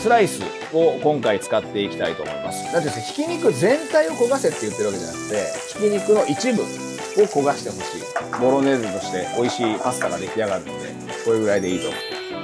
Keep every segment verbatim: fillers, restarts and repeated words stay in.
スライスを今回使っていきたいと思います。なんていうんですか、ひき肉全体を焦がせって言ってるわけじゃなくて、ひき肉の一部を焦がしてほしい。ボロネーゼとして美味しいパスタが出来上がるので、これぐらいでいいと思う。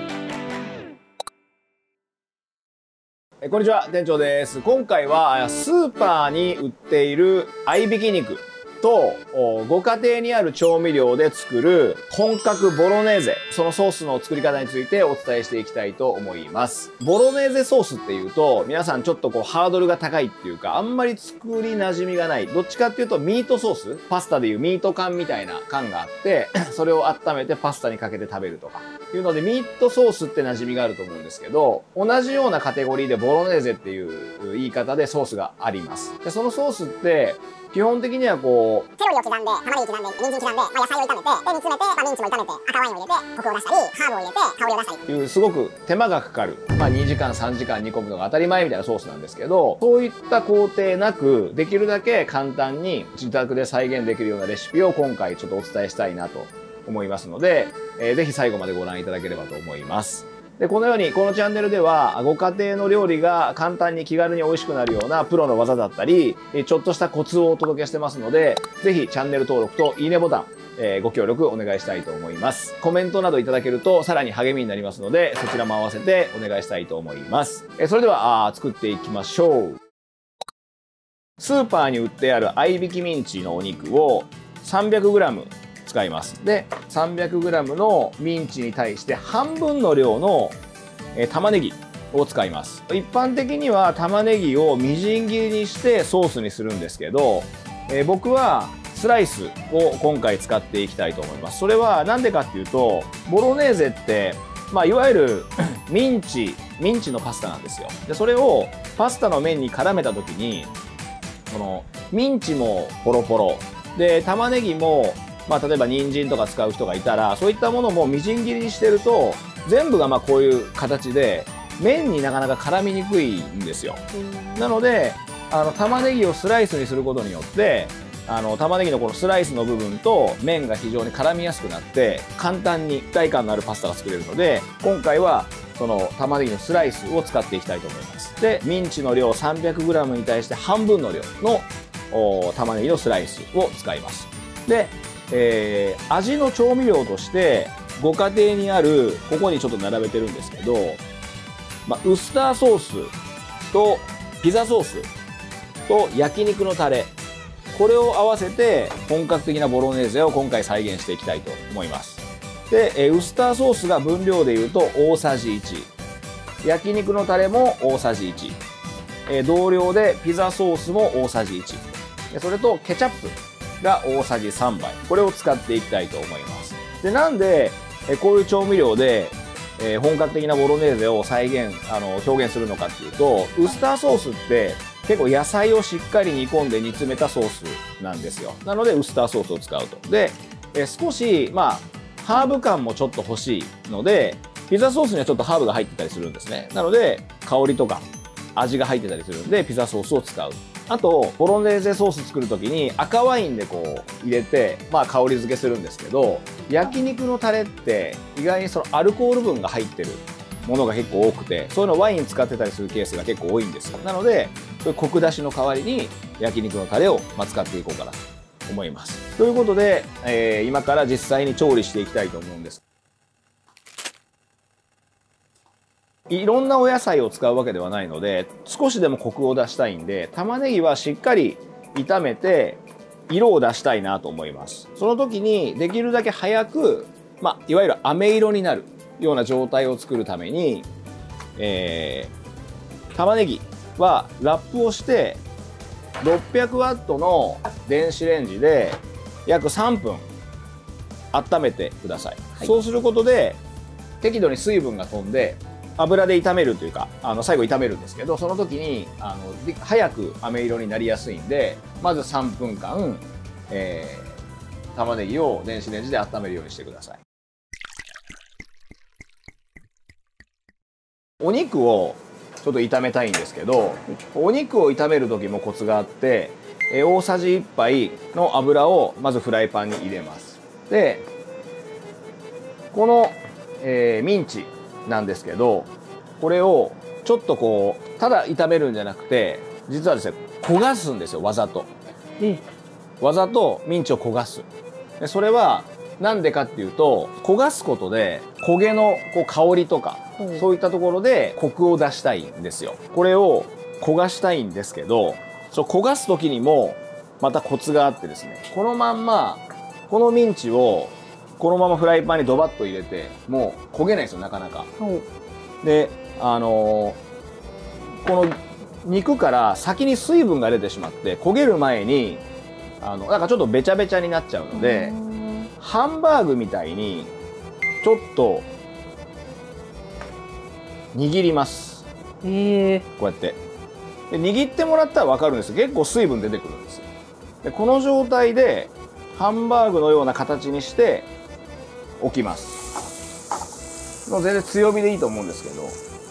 えこんにちは、店長です。今回はスーパーに売っている合いびき肉とご家庭にある調味料で作る本格ボロネーゼ、そのソースの作り方についてお伝えしていきたいと思います。ボロネーゼソースっていうと皆さんちょっとこうハードルが高いっていうか、あんまり作り馴染みがない、どっちかっていうとミートソース、パスタでいうミート缶みたいな缶があってそれを温めてパスタにかけて食べるとかいうので、ミートソースって馴染みがあると思うんですけど、同じようなカテゴリーでボロネーゼっていう言い方でソースがあります。でそのソースって基本的にはこう、 セロリを刻んで、玉ねぎ刻んで、人参刻んで、まあ、野菜を炒めて、で、煮詰めて、まあ、ミンチも炒めて、赤ワインを入れて、コクを出したり、ハーブを入れて、香りを出したり。 というすごく手間がかかる。まあにじかんさんじかん煮込むのが当たり前みたいなソースなんですけど、そういった工程なく、できるだけ簡単に自宅で再現できるようなレシピを今回ちょっとお伝えしたいなと思いますので、えー、ぜひ最後までご覧いただければと思います。で、このようにこのチャンネルではご家庭の料理が簡単に気軽に美味しくなるようなプロの技だったり、ちょっとしたコツをお届けしてますので、ぜひチャンネル登録といいねボタン、えー、ご協力お願いしたいと思います。コメントなどいただけるとさらに励みになりますので、そちらも合わせてお願いしたいと思います。えー、それではあ作っていきましょう。スーパーに売ってある合いびきミンチのお肉を さんびゃくグラム使います。で さんびゃくグラム のミンチに対して半分の量の玉ねぎを使います。一般的には玉ねぎをみじん切りにしてソースにするんですけど、えー、僕はスライスを今回使っていきたいと思います。それはなんでかっていうと、ボロネーゼってまあいわゆるミンチミンチのパスタなんですよ。でそれをパスタの麺に絡めた時に、このミンチもポロポロで玉ねぎも、まあ、例えば人参とか使う人がいたら、そういったものもみじん切りにしてると全部がまあこういう形で麺になかなか絡みにくいんですよ。なのであの玉ねぎをスライスにすることによって、あの玉ねぎのこのスライスの部分と麺が非常に絡みやすくなって、簡単に一体感のあるパスタが作れるので、今回はその玉ねぎのスライスを使っていきたいと思います。でミンチの量 さんびゃくグラム に対して半分の量の玉ねぎのスライスを使います。で、えー、味の調味料としてご家庭にある、ここにちょっと並べてるんですけど、まあ、ウスターソースとピザソースと焼肉のタレ、これを合わせて本格的なボロネーゼを今回再現していきたいと思います。で、えウスターソースが分量でいうと大さじいち、焼肉のタレも大さじいち、え同量でピザソースも大さじいち、それとケチャップが大さじさんばい、これを使っていきたいと思います。でなんでえこういう調味料で、えー、本格的なボロネーゼを再現あの表現するのかっていうと、ウスターソースって結構野菜をしっかり煮込んで煮詰めたソースなんですよ。なのでウスターソースを使うと。で、えー、少しまあハーブ感もちょっと欲しいので、ピザソースにはちょっとハーブが入ってたりするんですね。なので香りとか味が入ってたりするんでピザソースを使う。あとボロネーゼソース作る時に赤ワインでこう入れて、まあ、香り付けするんですけど、焼肉のタレって意外にそのアルコール分が入ってるものが結構多くて、そういうのワイン使ってたりするケースが結構多いんですよ。なのでそういうコク出しの代わりに焼肉のタレをまあ使っていこうかなと思います。ということで、えー、今から実際に調理していきたいと思うんです。いろんなお野菜を使うわけではないので、少しでもコクを出したいんで、玉ねぎはしっかり炒めて色を出したいなと思います。その時にできるだけ早く、まあ、いわゆる飴色になるような状態を作るために、えー、玉ねぎはラップをしてろっぴゃくワットの電子レンジで約さんぷん温めてください。はい、そうすることで適度に水分が飛んで油で炒めるというか、あの最後炒めるんですけど、その時にあの早く飴色になりやすいんで、まずさんぷんかん、えー、玉ねぎを電子レンジで温めるようにしてください。お肉をちょっと炒めたいんですけど、お肉を炒める時もコツがあって、えー、大さじいっぱいの油をまずフライパンに入れます。でこの、えー、ミンチなんですけど、これをちょっとこうただ炒めるんじゃなくて、実はですね焦がすんですよ、わざと。 えわざとミンチを焦がす。でそれはなんでかっていうと、焦がすことで焦げのこう香りとか、 うん、 そういったところでコクを出したいんですよ。これを焦がしたいんですけど、そう焦がす時にもまたコツがあってですね、このまんまこのミンチをこのままフライパンにドバッと入れてもう焦げないですよ、なかなか。 うん、 であのー、この肉から先に水分が出てしまって焦げる前にあのなんかちょっとべちゃべちゃになっちゃうので、ハンバーグみたいにちょっと握ります。 えー、 こうやってで握ってもらったら分かるんです。結構水分出てくるんですよ。でこの状態でハンバーグのような形にして置きます。もう全然強火でいいと思うんですけど、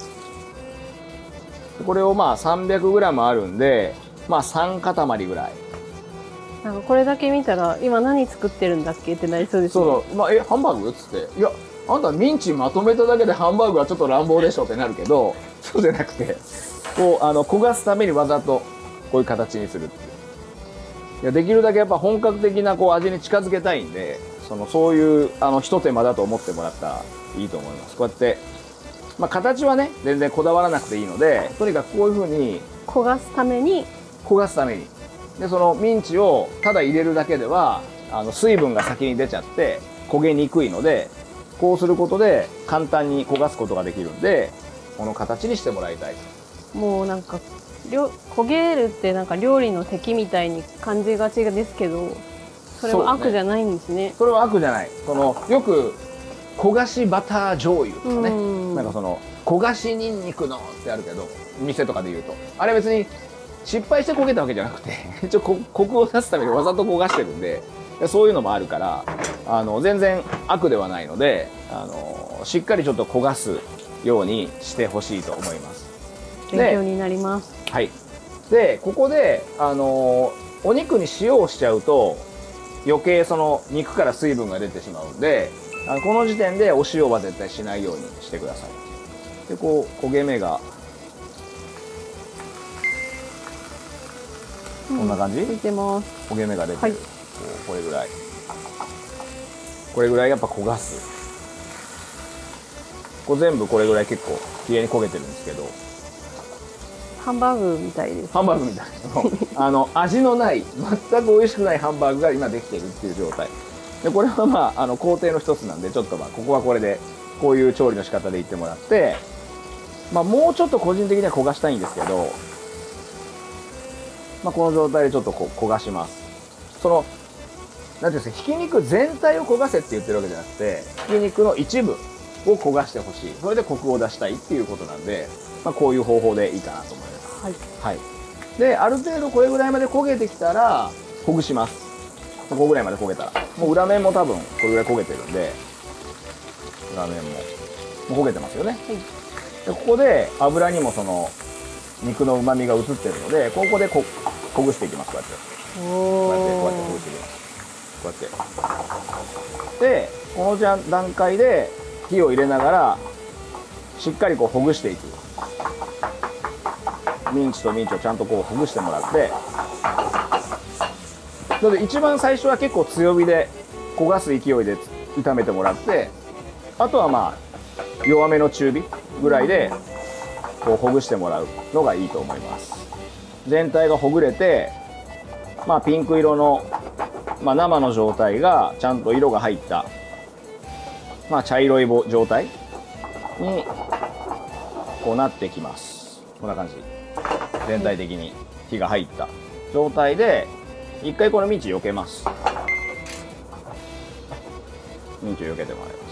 これをまあ さんびゃくグラム あるんで、まあさん塊ぐらい。 なんかこれだけ見たら今何作ってるんだっけってなりそうですね。 そうそう、まあ、えハンバーグっつって「いやあんたミンチまとめただけでハンバーグはちょっと乱暴でしょ」ってなるけど、そうじゃなくてこうあの焦がすためにわざとこういう形にするっていう。いやできるだけやっぱ本格的なこう味に近づけたいんで、そのそういうあの一手間だと思ってもらったらいいと思います。こうやって、まあ、形はね全然こだわらなくていいので、とにかくこういうふうに焦がすために焦がすためにでそのミンチをただ入れるだけではあの水分が先に出ちゃって焦げにくいので、こうすることで簡単に焦がすことができるんで、この形にしてもらいたい。 もうなんか焦げるってなんか料理の敵みたいに感じがちですけど、それは悪じゃないんですね。 それは悪じゃない。そのよく焦がしバター醤油とかね、んなんかその焦がしニンニクのってあるけど、店とかで言うとあれ別に失敗して焦げたわけじゃなくて一応コクを出すためにわざと焦がしてるんで、そういうのもあるからあの全然悪ではないので、あのしっかりちょっと焦がすようにしてほしいと思います。 勉強になります。 はい。でここであのお肉に塩をしちゃうと余計その肉から水分が出てしまうんで、あのこの時点でお塩は絶対しないようにしてください。でこう焦げ目がこんな感じ、 うん、てます焦げ目が出てる、はい、こうこれぐらいこれぐらいやっぱ焦がす。こう全部これぐらい結構きれいに焦げてるんですけど、 ハンバーグみたいです、ね、 ハンバーグみたいなあの味のない全く美味しくないハンバーグが今できてるっていう状態で、これはまああの工程の一つなんで、ちょっとまあここはこれでこういう調理の仕方でいってもらって、まあもうちょっと個人的には焦がしたいんですけど、まあ、この状態でちょっとこう焦がします。そのなんていうんですか、ひき肉全体を焦がせって言ってるわけじゃなくて、ひき肉の一部を焦がしてほしい、それでコクを出したいっていうことなんで、まあ、こういう方法でいいかなと思います。はい、はい、である程度これぐらいまで焦げてきたらほぐします。ここぐらいまで焦げたらもう裏面も多分これぐらい焦げてるんで、裏面ももう焦げてますよね。はい、でここで油にもその肉の旨味が移ってるので、ここでこほぐしていきます。こうやってこうやってこうやってほぐしていきます。こうやってでこのじゃ段階で火を入れながらしっかりこうほぐしていく。ミンチとミンチをちゃんとこうほぐしてもらって、なので一番最初は結構強火で焦がす勢いで炒めてもらって、あとはまあ弱めの中火ぐらいでこうほぐしてもらうのがいいと思います。全体がほぐれて、まあ、ピンク色の、まあ、生の状態がちゃんと色が入った、まあ、茶色い状態にこうなってきます。こんな感じ。全体的に火が入った状態で一回このミンチ避けます。ミンチを避けてもらいます。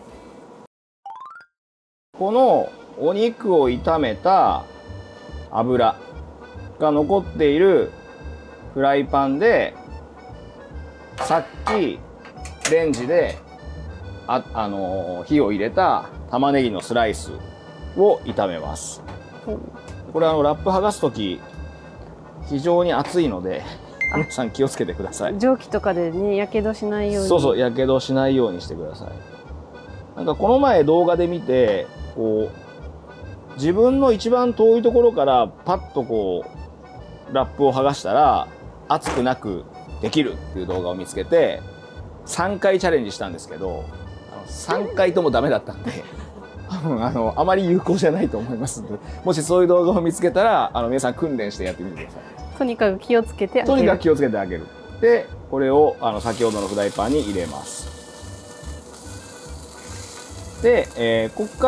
このお肉を炒めた油が残っているフライパンでさっきレンジであ、あのー、火を入れた玉ねぎのスライスを炒めます。これあのラップ剥がす時非常に熱いので皆さん気をつけてください。 蒸気とかでねやけどしないように。 そうそう、やけどしないようにしてください。なんかこの前動画で見てこう自分の一番遠いところからパッとこうラップを剥がしたら熱くなくできるっていう動画を見つけてさんかいチャレンジしたんですけど、あのさんかいともダメだったんで多分あのあまり有効じゃないと思いますので、もしそういう動画を見つけたらあの皆さん訓練してやってみてください。 とにかく気をつけてあげる。 とにかく気をつけてあげる。でこれをあの先ほどのフライパンに入れます。で、えー、ここから、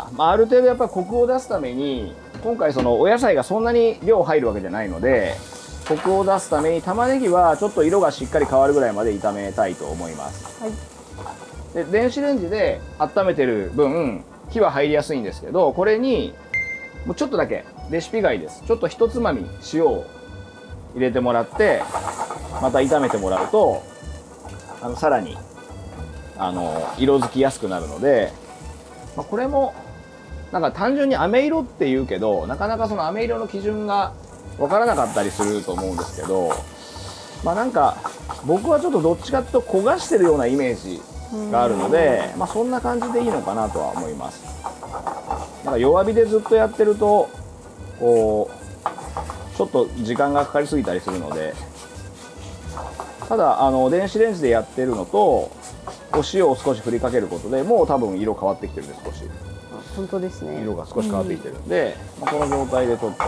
まあ、ある程度やっぱコクを出すために今回そのお野菜がそんなに量入るわけじゃないので、コクを出すために玉ねぎはちょっと色がしっかり変わるぐらいまで炒めたいと思います。 はい、 で電子レンジで温めてる分火は入りやすいんですけど、これにもうちょっとだけレシピ外です。ちょっと一つまみ塩を入れてもらってまた炒めてもらうとあのさらにあの色づきやすくなるので、まあ、これもなんか単純に飴色っていうけどなかなかその飴色の基準が分からなかったりすると思うんですけど、まあなんか僕はちょっとどっちかっていうと焦がしてるようなイメージがあるので、まあそんな感じでいいのかなとは思います。なんか弱火でずっとやってるとこうちょっと時間がかかりすぎたりするので、ただあの電子レンジでやってるのとお塩を少し振りかけることでもう多分色変わってきてるんで、少し本当ですね。 色が少し変わってきてるんで、うん、まあこの状態でちょっと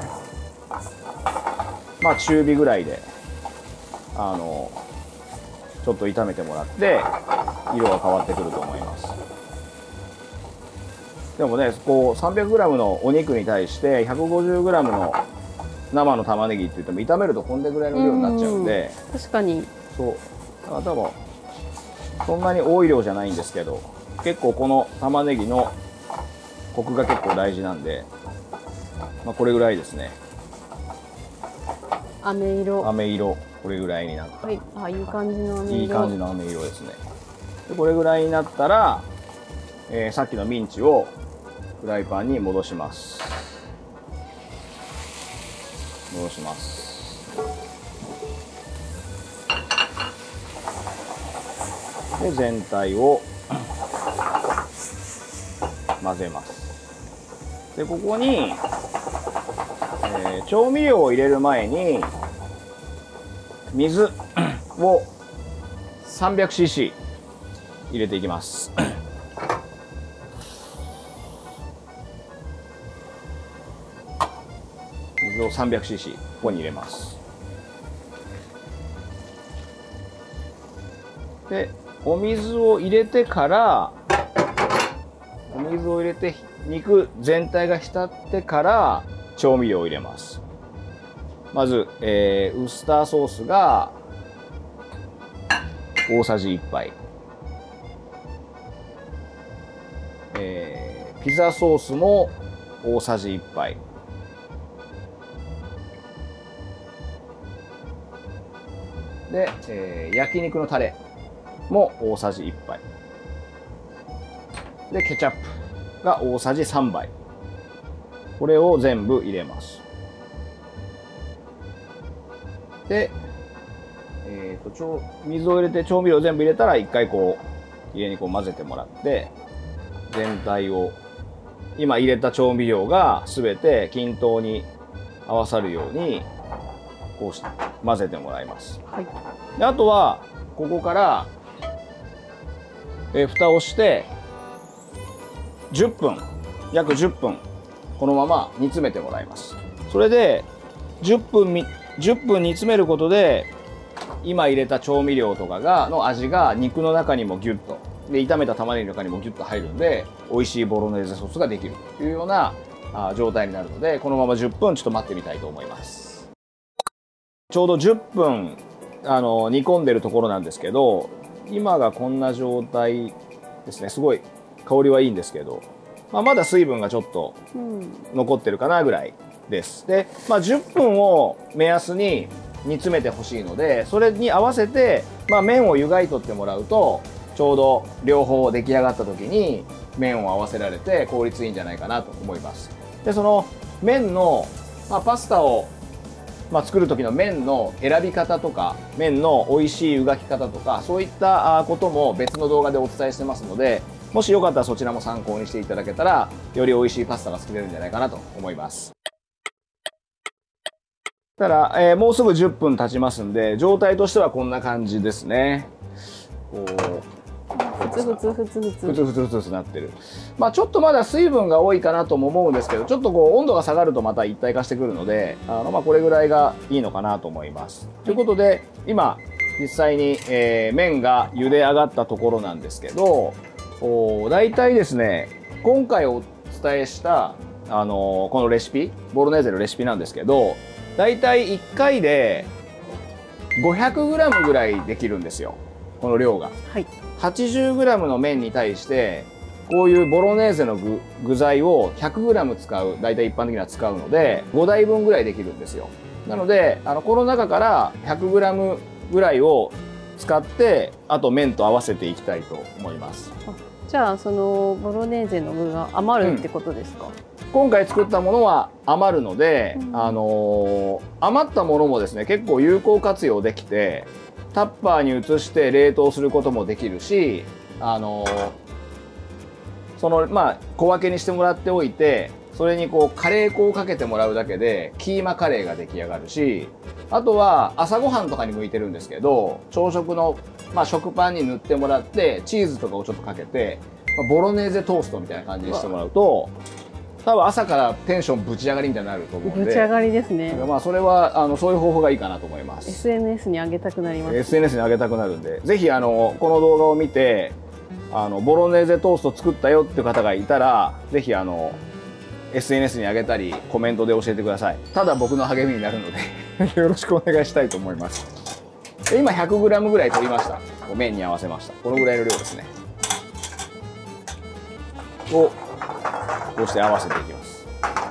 まあ中火ぐらいであのちょっと炒めてもらって色が変わってくると思います。でもね、こう さんびゃくグラム のお肉に対して ひゃくごじゅうグラム の生の玉ねぎって言っても炒めるとこんでぐらいの量になっちゃうんで、 うん、確かにそうだから多分そんなに多い量じゃないんですけど、結構この玉ねぎのコクが結構大事なんで、まあ、これぐらいですね。 飴色飴色これぐらいになった、 はい、あ、いい感じの飴色、 いい感じの飴色ですね。でこれぐらいになったら、えー、さっきのミンチをフライパンに戻します戻しますで全体を混ぜます。でここに、えー、調味料を入れる前に水を さんびゃくシーシー 入れていきます水を さんびゃくシーシー ここに入れます。でお水を入れてからお水を入れて肉全体が浸ってから調味料を入れます。まず、えー、ウスターソースが大さじいっぱい、えー、ピザソースも大さじいっぱい、で、えー、焼肉のタレも大さじいっぱいで、ケチャップが大さじさんばい、これを全部入れます。で、えー、とちょ水を入れて調味料全部入れたら一回こう入れにこう混ぜてもらって、全体を今入れた調味料が全て均等に合わさるようにこうして混ぜてもらいます。 はい、 であとはここから、えー、蓋をしてじゅっぷん約じゅっぷんこのまま煮詰めてもらいます。それでじゅっぷんみじゅっぷん煮詰めることで今入れた調味料とかがの味が肉の中にもギュッとで炒めた玉ねぎの中にもギュッと入るんで美味しいボロネーゼソースができるというようなあ状態になるので、このままじゅっぷんちょっと待ってみたいと思います。ちょうどじゅっぷんあの煮込んでるところなんですけど、今がこんな状態ですね。すごい香りはいいんですけど、まあ、まだ水分がちょっと残ってるかなぐらいです。で、まあ、じゅっぷんを目安に煮詰めてほしいので、それに合わせて、まあ、麺を湯がいとってもらうとちょうど両方出来上がった時に麺を合わせられて効率いいんじゃないかなと思います。でその麺の、まあ、パスタを、まあ、作る時の麺の選び方とか麺の美味しい湯がき方とかそういったことも別の動画でお伝えしてますので、 もしよかったらそちらも参考にしていただけたら、より美味しいパスタが作れるんじゃないかなと思います。ただ、えー、もうすぐじゅっぷん経ちますんで、状態としてはこんな感じですね。こうふつふつふつふつふつふつふつふつなってる。まあちょっとまだ水分が多いかなとも思うんですけど、ちょっとこう温度が下がるとまた一体化してくるので、あのまあこれぐらいがいいのかなと思います。ということで今実際に、えー、麺が茹で上がったところなんですけど、だいたいですね、今回お伝えしたあのー、このレシピボロネーゼのレシピなんですけど、だいたいいっかいで ごひゃくグラム ぐらいできるんですよ、この量が。 はい、 はちじゅうグラム の麺に対してこういうボロネーゼの 具, 具材を ひゃくグラム 使う、大体一般的には使うのでごだいぶんぐらいできるんですよ。なのであのこの中から ひゃくグラム ぐらいを使ってあと麺と合わせていきたいと思います。 じゃあそのボロネーゼの具が余るってことですか？うん、 今回作ったものは余るので、うん、あのー、余ったものもですね結構有効活用できて、タッパーに移して冷凍することもできるし、あのー、そのまあ小分けにしてもらっておいて、それにこうカレー粉をかけてもらうだけでキーマカレーが出来上がるし、あとは朝ごはんとかに向いてるんですけど、朝食の、まあ、食パンに塗ってもらってチーズとかをちょっとかけて、まあ、ボロネーゼトーストみたいな感じにしてもらうと、多分朝からテンションぶち上がりみたいになると思うんで、 ぶち上がりですね。 まあそれはあのそういう方法がいいかなと思います。 エスエヌエス に上げたくなります。 エスエヌエス に上げたくなるんで、ぜひあのこの動画を見てあのボロネーゼトースト作ったよっていう方がいたら、ぜひあの エスエヌエス に上げたりコメントで教えてください。ただ僕の励みになるのでよろしくお願いしたいと思います。で今 ひゃくグラム ぐらい取りました。麺に合わせました。このぐらいの量ですねをこうして合わせていきます。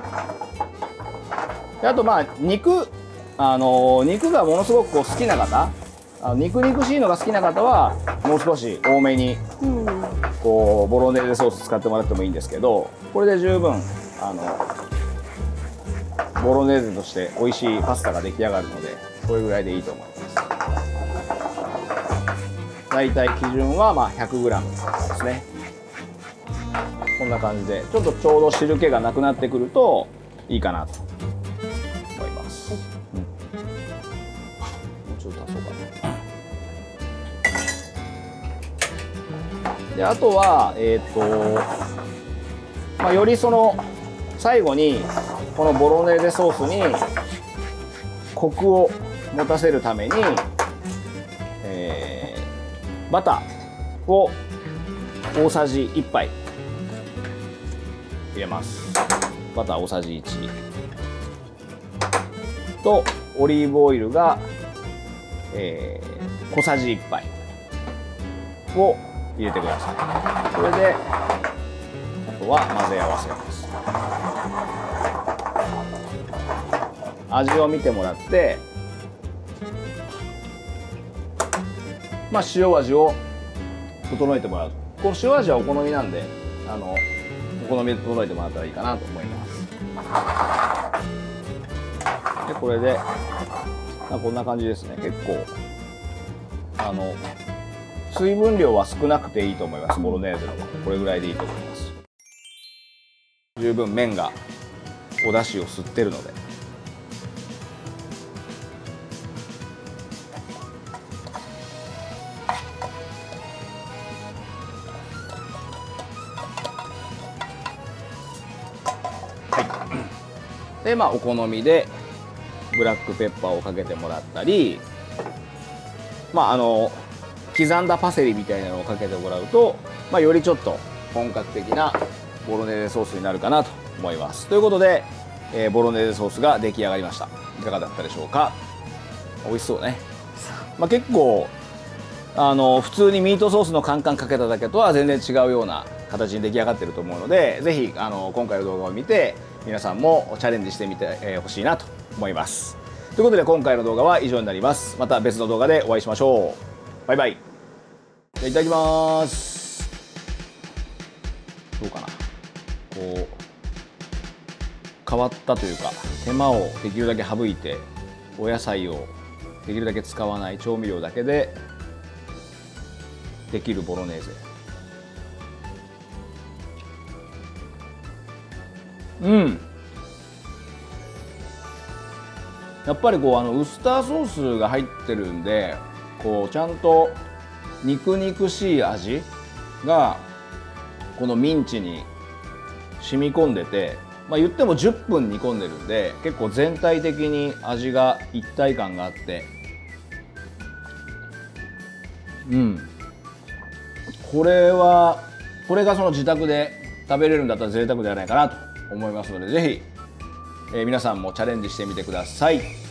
であとまあ肉、あの肉がものすごくこう好きな方、あの肉肉しいのが好きな方はもう少し多めにこうボロネーゼソース使ってもらってもいいんですけど、これで十分あのボロネーゼとして美味しいパスタが出来上がるので、これぐらいでいいと思います。だいたい基準はまあ ひゃくグラム ですね。こんな感じでちょっとちょうど汁気がなくなってくるといいかなと思います。うん、もうちょっと足そうかな。であとはえっ、ー、と、まあ、よりその最後にこのボロネーゼソースにコクを持たせるために、えー、バターを大さじいっぱい入れます。バター大さじいちとオリーブオイルが、えー、小さじいっぱいを入れてください。これであとは混ぜ合わせます。味を見てもらって、まあ、塩味を整えてもらう。この塩味はお好みなんで、あのお好みで整えてもらったらいいかなと思います。でこれで、まあ、こんな感じですね。結構あの水分量は少なくていいと思います。ボロネーゼのこれぐらいでいいと思います。十分麺がお出汁を吸ってるので。でまあお好みでブラックペッパーをかけてもらったり、まああの刻んだパセリみたいなのをかけてもらうと、まあ、よりちょっと本格的なボロネーゼソースになるかなと思います。ということで、えー、ボロネーゼソースが出来上がりました。いかがだったでしょうか。美味しそうね。まあ、結構あの普通にミートソースのカンカンかけただけとは全然違うような形に出来上がってると思うので、ぜひあの今回の動画を見て皆さんもチャレンジしてみてほしいなと思います。ということで今回の動画は以上になります。また別の動画でお会いしましょう。バイバイ。じゃあいただきます。どうかな。こう変わったというか、手間をできるだけ省いて、お野菜をできるだけ使わない調味料だけでできるボロネーゼ。 うん。やっぱりこうあのウスターソースが入ってるんで、こうちゃんと肉肉しい味がこのミンチに染み込んでて、まあ、言ってもじゅっぷん煮込んでるんで結構全体的に味が一体感があって、うん、これはこれがその自宅で食べれるんだったら贅沢ではないかなと思いますので、ぜひ、えー、皆さんもチャレンジしてみてください。